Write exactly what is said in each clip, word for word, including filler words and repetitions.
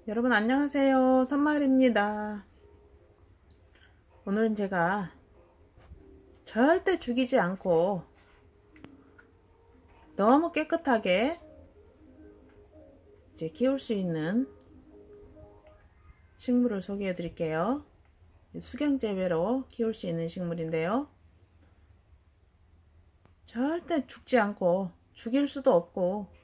여러분 안녕하세요. 선마을입니다. 오늘은 제가 절대 죽이지 않고 너무 깨끗하게 이제 키울 수 있는 식물을 소개해 드릴게요. 수경재배로 키울 수 있는 식물인데요. 절대 죽지 않고 죽일 수도 없고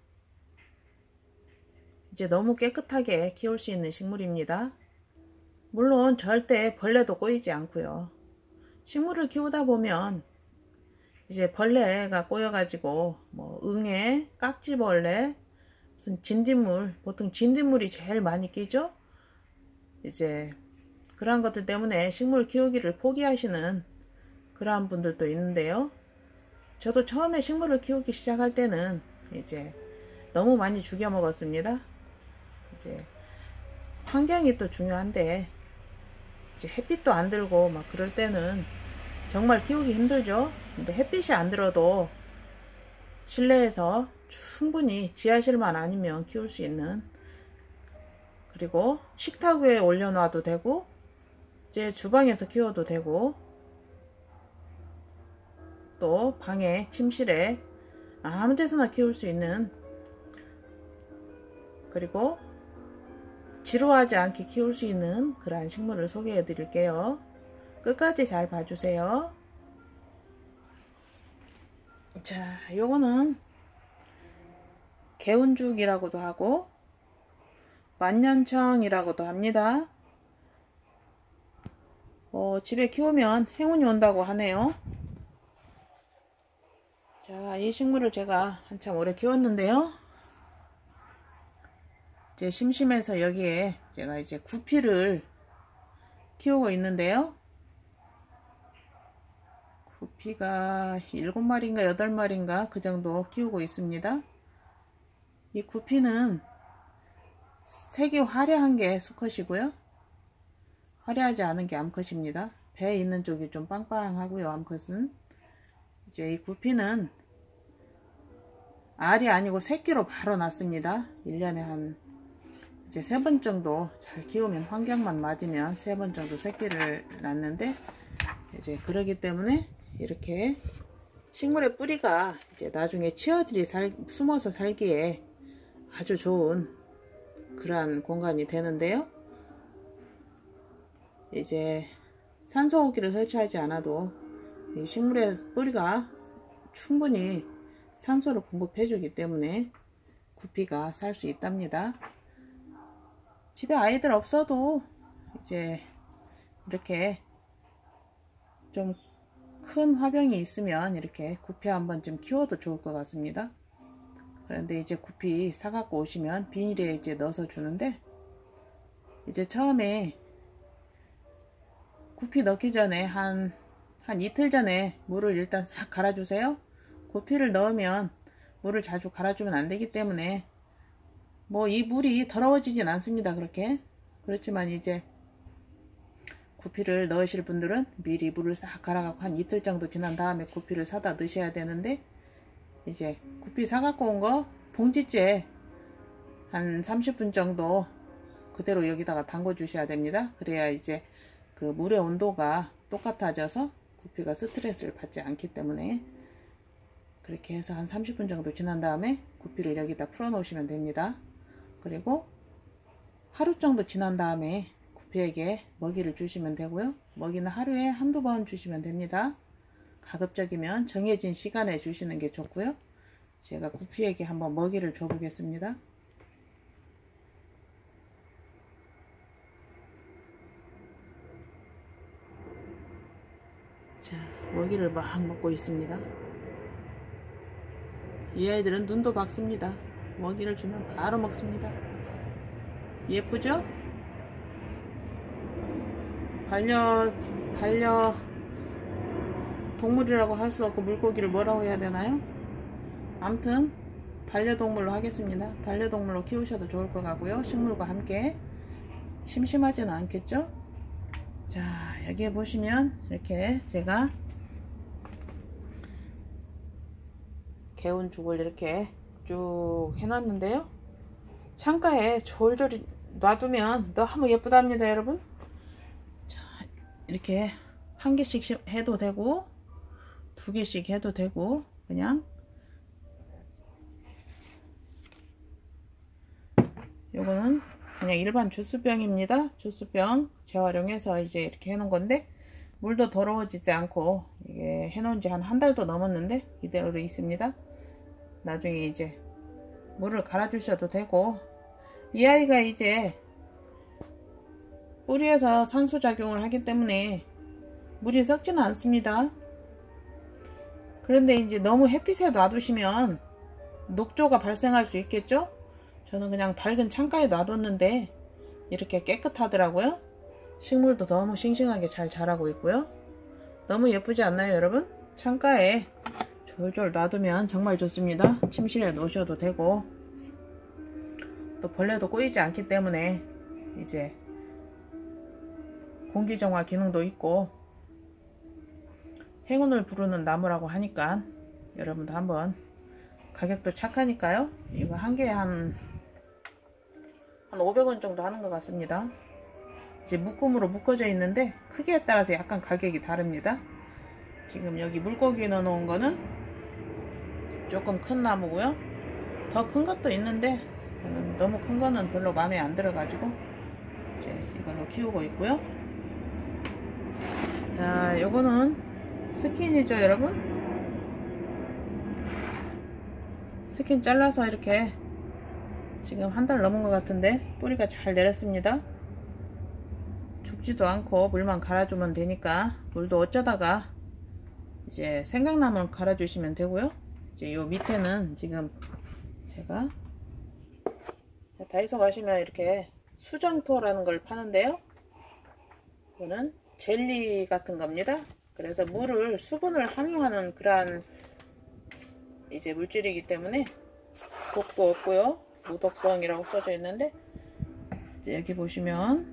이제 너무 깨끗하게 키울 수 있는 식물입니다. 물론 절대 벌레도 꼬이지 않고요. 식물을 키우다 보면 이제 벌레가 꼬여가지고 뭐 응애, 깍지벌레, 무슨 진딧물, 보통 진딧물이 제일 많이 끼죠. 이제 그런 것들 때문에 식물 키우기를 포기하시는 그러한 분들도 있는데요. 저도 처음에 식물을 키우기 시작할 때는 이제 너무 많이 죽여 먹었습니다. 이제 환경이 또 중요한데 이제 햇빛도 안 들고 막 그럴 때는 정말 키우기 힘들죠. 근데 햇빛이 안 들어도 실내에서 충분히 지하실만 아니면 키울 수 있는, 그리고 식탁 위에 올려놔도 되고 이제 주방에서 키워도 되고 또 방에 침실에 아무 데서나 키울 수 있는, 그리고 지루하지 않게 키울 수 있는 그러한 식물을 소개해 드릴게요. 끝까지 잘 봐주세요. 자, 요거는 개운죽이라고도 하고 만년청이라고도 합니다. 어, 집에 키우면 행운이 온다고 하네요. 자, 이 식물을 제가 한참 오래 키웠는데요. 이제 심심해서 여기에 제가 이제 구피를 키우고 있는데요. 구피가 일곱 마리인가 여덟 마리인가 그 정도 키우고 있습니다. 이 구피는 색이 화려한 게 수컷이고요. 화려하지 않은 게 암컷입니다. 배에 있는 쪽이 좀 빵빵하고요. 암컷은. 이제 이 구피는 알이 아니고 새끼로 바로 낳습니다. 일 년에 한 이제 세 번 정도 잘 키우면, 환경만 맞으면 세 번 정도 새끼를 낳는데, 이제 그러기 때문에 이렇게 식물의 뿌리가 이제 나중에 치어들이 살, 숨어서 살기에 아주 좋은 그러한 공간이 되는데요. 이제 산소호기를 설치하지 않아도 이 식물의 뿌리가 충분히 산소를 공급해 주기 때문에 구피가 살 수 있답니다. 집에 아이들 없어도 이제 이렇게 좀 큰 화병이 있으면 이렇게 구피 한 번쯤 키워도 좋을 것 같습니다. 그런데 이제 구피 사갖고 오시면 비닐에 이제 넣어서 주는데, 이제 처음에 구피 넣기 전에 한, 한 이틀 전에 물을 일단 싹 갈아주세요. 구피를 넣으면 물을 자주 갈아주면 안 되기 때문에 뭐 이 물이 더러워지진 않습니다. 그렇게. 그렇지만 이제 구피를 넣으실 분들은 미리 물을 싹 갈아갖고 한 이틀 정도 지난 다음에 구피를 사다 넣으셔야 되는데, 이제 구피 사갖고 온 거 봉지째 한 삼십 분 정도 그대로 여기다가 담궈 주셔야 됩니다. 그래야 이제 그 물의 온도가 똑같아져서 구피가 스트레스를 받지 않기 때문에, 그렇게 해서 한 삼십 분 정도 지난 다음에 구피를 여기다 풀어 놓으시면 됩니다. 그리고 하루 정도 지난 다음에 구피에게 먹이를 주시면 되고요. 먹이는 하루에 한두 번 주시면 됩니다. 가급적이면 정해진 시간에 주시는 게 좋고요. 제가 구피에게 한번 먹이를 줘 보겠습니다. 자, 먹이를 막 먹고 있습니다. 이 아이들은 눈도 박습니다. 먹이를 주면 바로 먹습니다. 예쁘죠? 반려, 반려 동물이라고 할 수 없고 물고기를 뭐라고 해야 되나요? 아무튼 반려동물로 하겠습니다. 반려동물로 키우셔도 좋을 것 같고요. 식물과 함께 심심하지는 않겠죠? 자, 여기에 보시면 이렇게 제가 개운죽을 이렇게 쭉 해놨는데요. 창가에 졸졸 놔두면 너무 예쁘답니다 여러분. 자, 이렇게 한 개씩 해도 되고 두 개씩 해도 되고 그냥 요거는 그냥 일반 주스병입니다. 주스병 재활용해서 이제 이렇게 해놓은 건데 물도 더러워지지 않고 이게 해놓은 지 한 한 달도 넘었는데 이대로 있습니다. 나중에 이제 물을 갈아 주셔도 되고 이 아이가 이제 뿌리에서 산소작용을 하기 때문에 물이 썩지는 않습니다. 그런데 이제 너무 햇빛에 놔두시면 녹조가 발생할 수 있겠죠? 저는 그냥 밝은 창가에 놔뒀는데 이렇게 깨끗하더라고요. 식물도 너무 싱싱하게 잘 자라고 있고요. 너무 예쁘지 않나요 여러분? 창가에 졸졸 놔두면 정말 좋습니다. 침실에 놓으셔도 되고 또 벌레도 꼬이지 않기 때문에 이제 공기정화 기능도 있고 행운을 부르는 나무라고 하니까 여러분도 한번 가격도 착하니까요. 이거 한 개에 한, 한 오백 원 정도 하는 것 같습니다. 이제 묶음으로 묶어져 있는데 크기에 따라서 약간 가격이 다릅니다. 지금 여기 물고기 넣어 놓은 거는 조금 큰 나무고요. 더 큰 것도 있는데 저는 너무 큰 거는 별로 마음에 안 들어 가지고 이제 이걸로 키우고 있고요. 자, 요거는 스킨이죠 여러분. 스킨 잘라서 이렇게 지금 한 달 넘은 것 같은데 뿌리가 잘 내렸습니다. 죽지도 않고 물만 갈아주면 되니까 물도 어쩌다가 이제 생강나물 갈아주시면 되고요. 이제 요 밑에는 지금 제가 다이소 가시면 이렇게 수정토라는 걸 파는데요. 이거는 젤리 같은 겁니다. 그래서 물을 수분을 함유하는 그러한 이제 물질이기 때문에 독도 없고요. 무독성이라고 써져 있는데 이제 여기 보시면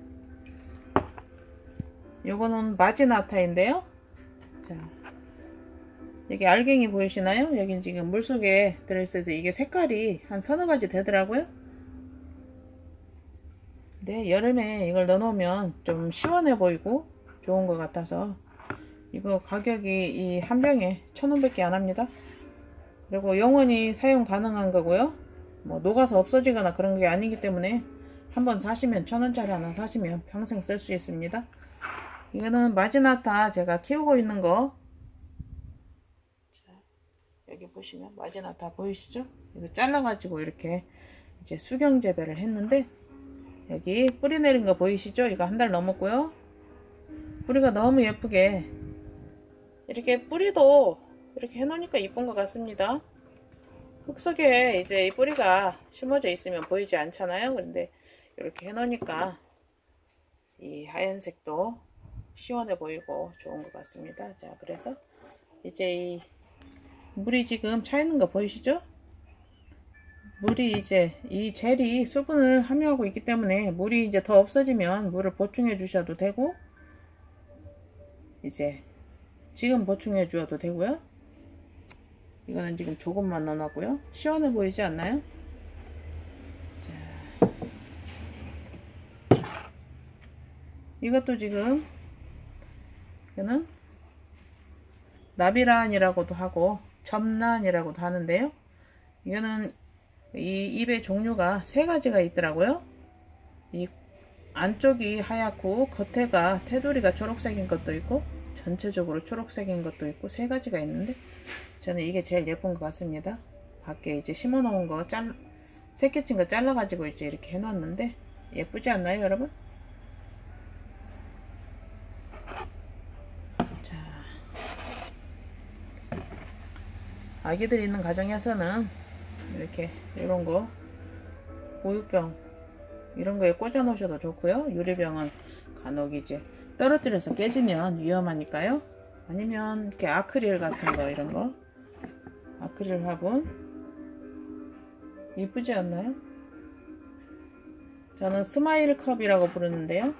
요거는 마지나타인데요. 자, 여기 알갱이 보이시나요? 여긴 지금 물속에 들어있어서 이게 색깔이 한 서너 가지 되더라고요. 근데 여름에 이걸 넣어놓으면 좀 시원해 보이고 좋은 것 같아서 이거 가격이 이 한 병에 천 원밖에 안 합니다. 그리고 영원히 사용 가능한 거고요. 뭐 녹아서 없어지거나 그런 게 아니기 때문에 한번 사시면 천 원짜리 하나 사시면 평생 쓸 수 있습니다. 이거는 마지나타 제가 키우고 있는 거. 자, 여기 보시면 마지나타 보이시죠? 이거 잘라가지고 이렇게 이제 수경 재배를 했는데 여기 뿌리 내린 거 보이시죠? 이거 한 달 넘었고요. 뿌리가 너무 예쁘게 이렇게 뿌리도 이렇게 해놓으니까 이쁜 것 같습니다. 흙 속에 이제 이 뿌리가 심어져 있으면 보이지 않잖아요. 근데 이렇게 해놓으니까 이 하얀색도 시원해 보이고 좋은 것 같습니다. 자, 그래서 이제 이 물이 지금 차 있는 거 보이시죠? 물이 이제 이 젤이 수분을 함유하고 있기 때문에 물이 이제 더 없어지면 물을 보충해 주셔도 되고 이제 지금 보충해 주어도 되고요. 이거는 지금 조금만 넣어놨고요. 시원해 보이지 않나요? 자, 이것도 지금 이거는 나비란이라고도 하고 점란이라고도 하는데요. 이거는 이 잎의 종류가 세 가지가 있더라고요. 이 안쪽이 하얗고 겉에가 테두리가 초록색인 것도 있고 전체적으로 초록색인 것도 있고 세 가지가 있는데 저는 이게 제일 예쁜 것 같습니다. 밖에 이제 심어 놓은 거 잘, 새끼친 거 잘라 가지고 이제 이렇게 해 놨는데 예쁘지 않나요 여러분? 자, 아기들 있는 가정에서는 이렇게 이런 거 우유병 이런 거에 꽂아 놓으셔도 좋고요. 유리병은 간혹 이제 떨어뜨려서 깨지면 위험하니까요. 아니면 이렇게 아크릴 같은 거 이런 거 아크릴 화분 이쁘지 않나요? 저는 스마일 컵이라고 부르는데요.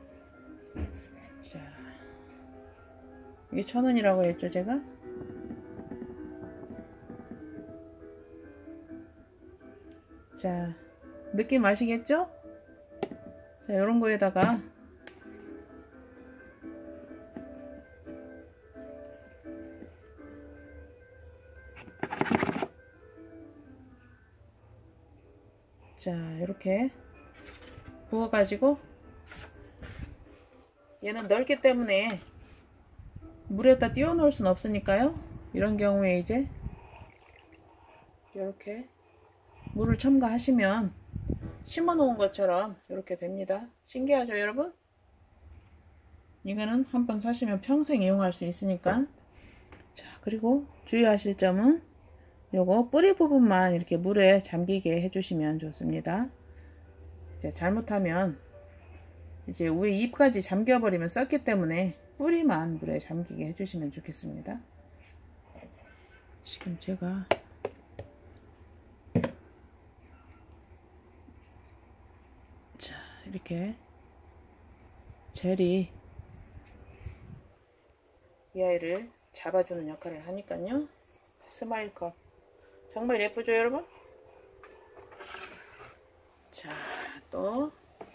자, 이게 천 원이라고 했죠 제가? 자, 느낌 아시겠죠? 자, 이런 거에다가 자, 이렇게 부어 가지고, 얘는 넓기 때문에 물에다 띄워 놓을 순 없으니까요, 이런 경우에 이제 이렇게 물을 첨가하시면 심어 놓은 것처럼 이렇게 됩니다. 신기하죠 여러분? 이거는 한번 사시면 평생 이용할 수 있으니까. 자, 그리고 주의하실 점은 요거 뿌리 부분만 이렇게 물에 잠기게 해주시면 좋습니다. 이제 잘못하면 이제 위에 잎까지 잠겨버리면 썩기 때문에 뿌리만 물에 잠기게 해주시면 좋겠습니다. 지금 제가 자, 이렇게 젤이 이 아이를 잡아주는 역할을 하니까요. 스마일컵 정말 예쁘죠 여러분? 자, 또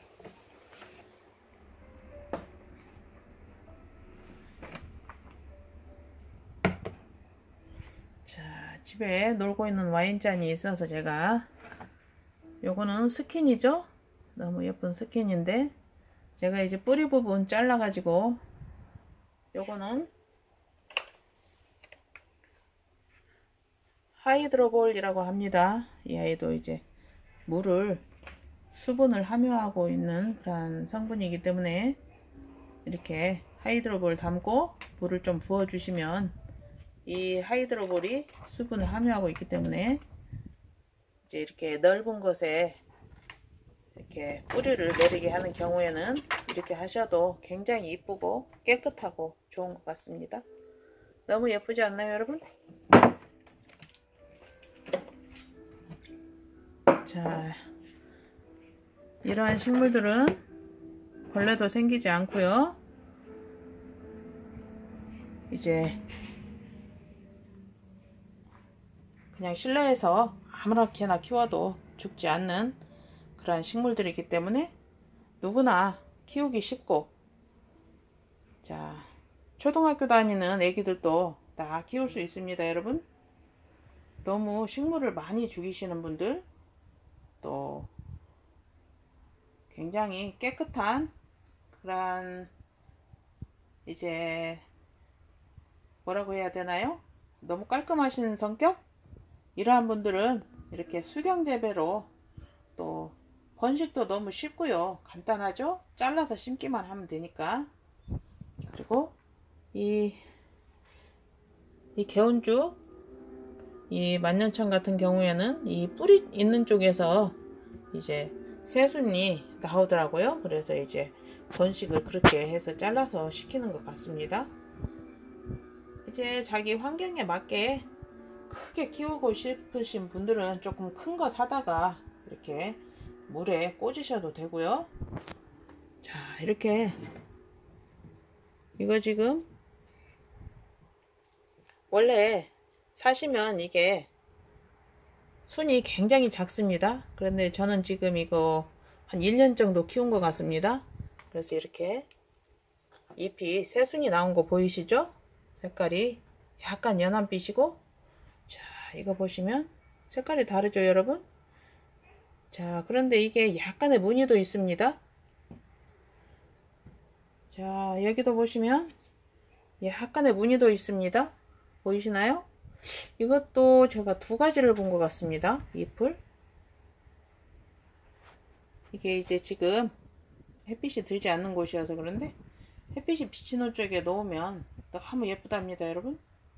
자, 집에 놀고 있는 와인잔이 있어서 제가, 요거는 스킨이죠? 너무 예쁜 스킨인데 제가 이제 뿌리 부분 잘라 가지고, 요거는 하이드로볼이라고 합니다. 이 아이도 이제 물을 수분을 함유하고 있는 그런 성분이기 때문에 이렇게 하이드로볼 담고 물을 좀 부어 주시면, 이 하이드로볼이 수분을 함유하고 있기 때문에 이제 이렇게 넓은 곳에 이렇게 뿌리를 내리게 하는 경우에는 이렇게 하셔도 굉장히 이쁘고 깨끗하고 좋은 것 같습니다. 너무 예쁘지 않나요 여러분? 자, 이러한 식물들은 벌레도 생기지 않고요, 이제 그냥 실내에서 아무렇게나 키워도 죽지 않는 그런 식물들이기 때문에 누구나 키우기 쉽고, 자, 초등학교 다니는 애기들도 다 키울 수 있습니다 여러분. 너무 식물을 많이 죽이시는 분들, 또 굉장히 깨끗한 그런 이제 뭐라고 해야 되나요? 너무 깔끔하신 성격? 이러한 분들은 이렇게 수경 재배로, 또 번식도 너무 쉽고요, 간단하죠? 잘라서 심기만 하면 되니까. 그리고 이, 이 개운죽, 이 만년천 같은 경우에는 이 뿌리 있는 쪽에서 이제 새순이 나오더라고요. 그래서 이제 번식을 그렇게 해서 잘라서 시키는 것 같습니다. 이제 자기 환경에 맞게 크게 키우고 싶으신 분들은 조금 큰 거 사다가 이렇게 물에 꽂으셔도 되고요. 자, 이렇게 이거 지금 원래 사시면 이게 순이 굉장히 작습니다. 그런데 저는 지금 이거 한 일 년 정도 키운 것 같습니다. 그래서 이렇게 잎이 새순이 나온 거 보이시죠? 색깔이 약간 연한빛이고, 자, 이거 보시면 색깔이 다르죠 여러분? 자, 그런데 이게 약간의 무늬도 있습니다. 자, 여기도 보시면 약간의 무늬도 있습니다. 보이시나요? 이것도 제가 두 가지를 본 것 같습니다. 잎을. 이게 이제 지금 햇빛이 들지 않는 곳이어서 그런데 햇빛이 비치는 쪽에 놓으면 너무 예쁘답니다 여러분.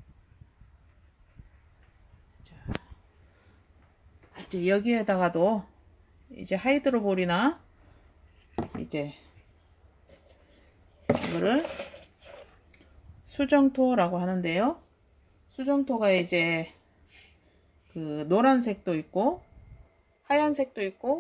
자, 이제 여기에다가도 이제 하이드로볼이나 이제 이거를 수정토라고 하는데요, 수정토가 이제 그 노란색도 있고 하얀색도 있고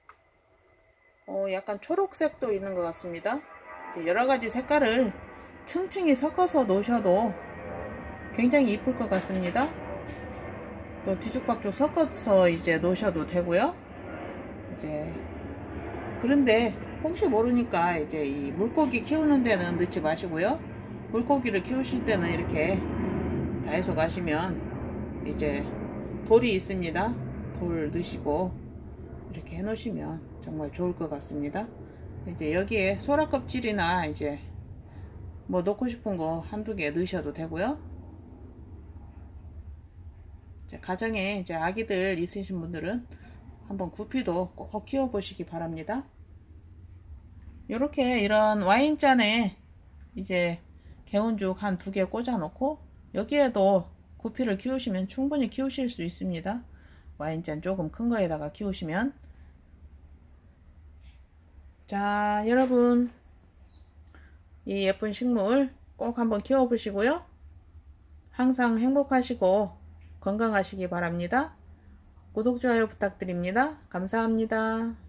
어 약간 초록색도 있는 것 같습니다. 여러가지 색깔을 층층이 섞어서 놓으셔도 굉장히 이쁠 것 같습니다. 또 뒤죽박죽 섞어서 이제 놓으셔도 되고요. 이제 그런데 혹시 모르니까 이제 이 물고기 키우는 데는 넣지 마시고요. 물고기를 키우실 때는 이렇게 다해서 가시면 이제 돌이 있습니다. 돌 넣으시고 이렇게 해 놓으시면 정말 좋을 것 같습니다. 이제 여기에 소라 껍질이나 이제 뭐 넣고 싶은 거 한두 개 넣으셔도 되고요. 이제 가정에 이제 아기들 있으신 분들은 한번 구피도 꼭 키워 보시기 바랍니다. 이렇게 이런 와인잔에 이제 개운죽 한 두 개 꽂아 놓고 여기에도 구피를 키우시면 충분히 키우실 수 있습니다. 와인잔 조금 큰 거에다가 키우시면. 자, 여러분 이 예쁜 식물 꼭 한번 키워 보시고요. 항상 행복하시고 건강하시기 바랍니다. 구독, 좋아요 부탁드립니다. 감사합니다.